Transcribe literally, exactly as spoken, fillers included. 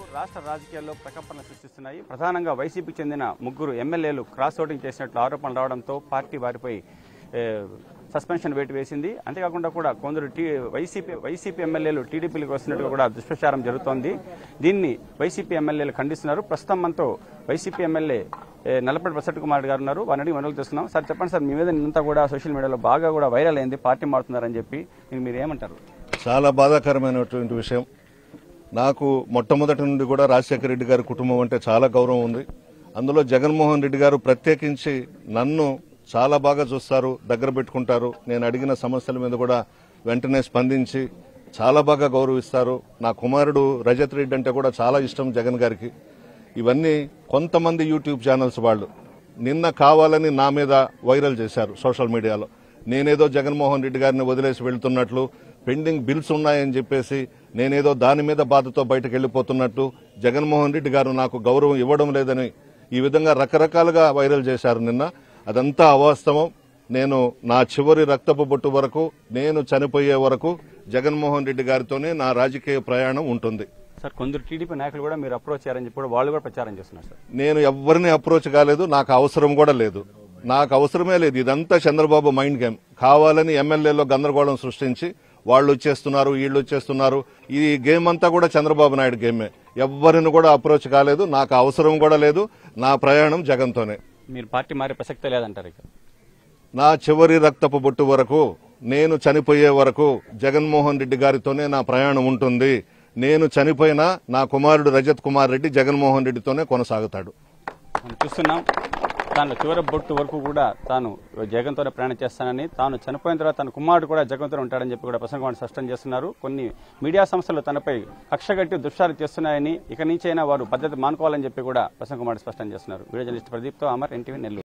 రాష్ట్ర రాజకీయాల్లో ప్రకంపనలు సృష్టిస్తున్నాయి. ప్రధానంగా వైసీపీకి చెందిన ముగ్గురు ఎమ్మెల్యేలు క్రాస్ ఓటింగ్ చేసినట్లు ఆరోపణలు రావడంతో పార్టీ వారిపై సస్పెన్షన్ వేటు వేసింది. అంతేకాకుండా కూడా కొందరు టీ వైసీపీ వైసీపీ ఎమ్మెల్యేలు టీడీపీలకు వస్తున్నట్టుగా కూడా దుష్ప్రచారం జరుగుతోంది. దీన్ని వైసీపీ ఎమ్మెల్యేలు ఖండిస్తున్నారు. ప్రస్తుతం మనతో వైసీపీ ఎమ్మెల్యే నల్లపల్లి ప్రసన్న కుమార్ గారు ఉన్నారు. వారిని మనలు తెలుస్తున్నాం. సార్ చెప్పండి సార్, మీ మీద నిన్నంతా కూడా సోషల్ మీడియాలో బాగా కూడా వైరల్ అయింది, పార్టీ మారుతున్నారని చెప్పి. మీరు ఏమంటారు? చాలా బాధాకరమైనటువంటి విషయం. నాకు మొట్టమొదటి నుండి కూడా రాజశేఖర రెడ్డి గారి కుటుంబం అంటే చాలా గౌరవం ఉంది. అందులో జగన్మోహన్ రెడ్డి గారు ప్రత్యేకించి నన్ను చాలా బాగా చూస్తారు, దగ్గర పెట్టుకుంటారు. నేను అడిగిన సమస్యల మీద కూడా వెంటనే స్పందించి చాలా బాగా గౌరవిస్తారు. నా కుమారుడు రజత్ రెడ్డి అంటే కూడా చాలా ఇష్టం జగన్ గారికి. ఇవన్నీ కొంతమంది యూట్యూబ్ ఛానల్స్ వాళ్ళు నిన్న కావాలని నా మీద వైరల్ చేశారు సోషల్ మీడియాలో. నేనేదో జగన్మోహన్ రెడ్డి గారిని వదిలేసి వెళ్తున్నట్లు, పెండింగ్ బిల్స్ ఉన్నాయని చెప్పేసి నేనేదో దాని మీద బాధతో బయటకు వెళ్లిపోతున్నట్టు, జగన్మోహన్ రెడ్డి గారు నాకు గౌరవం ఇవ్వడం లేదని ఈ విధంగా రకరకాలుగా వైరల్ చేశారు నిన్న. అదంతా అవాస్తవం. నేను నా చివరి రక్తపు బొట్టు వరకు, నేను చనిపోయే వరకు జగన్మోహన్ రెడ్డి గారితోనే నా రాజకీయ ప్రయాణం ఉంటుంది. సార్, కొందరు టీడీపీ నాయకులు కూడా మీరు అప్రోచ్ చేయారని చెప్పి వాళ్ళు కూడా ప్రచారం చేస్తున్నారు. సార్, నేను ఎవరిని అప్రోచ్ కాలేదు, నాకు అవసరం కూడా లేదు. నాకు అవసరమే లేదు. ఇదంతా చంద్రబాబు మైండ్ గేమ్. కావాలని ఎమ్మెల్యేలో గందరగోళం సృష్టించి వాళ్ళు వచ్చేస్తున్నారు, వీళ్ళు వచ్చేస్తున్నారు. ఈ గేమ్ అంతా కూడా చంద్రబాబు నాయుడు గేమే. ఎవరిని కూడా అప్రోచ్ కాలేదు, నాకు అవసరం కూడా లేదు. నా ప్రయాణం జగన్తోనే. మీరు పార్టీ మారే ప్రసక్తే లేదంటారు? ఇక నా చివరి రక్తపు బొట్టు వరకు, నేను చనిపోయే వరకు జగన్మోహన్ రెడ్డి గారితోనే నా ప్రయాణం ఉంటుంది. నేను చనిపోయినా నా కుమారుడు రజత్ కుమార్ రెడ్డి జగన్మోహన్ రెడ్డితోనే కొనసాగుతాడు. మనం చూస్తున్నాం, తాను చివరి బొట్టు వరకు కూడా తాను జగన్తోనే ప్రయాణం చేస్తానని, తాను చనిపోయిన తర్వాత తన కుమారుడు కూడా జగన్తోనే ఉంటాడని చెప్పి కూడా ప్రసన్న కుమార్ స్పష్టం చేస్తున్నారు. కొన్ని మీడియా సంస్థలు తనపై కక్షగట్టి దుష్టాలు చేస్తున్నాయని, ఇక నుంచైనా వారు పద్ధతి మానుకోవాలని చెప్పి కూడా ప్రసన్న కుమార్ స్పష్టం చేస్తున్నారు. వీడియో జర్నలిస్ట్ ప్రదీప్తో అమర్, ఎన్టీవీ నెల్లూరు.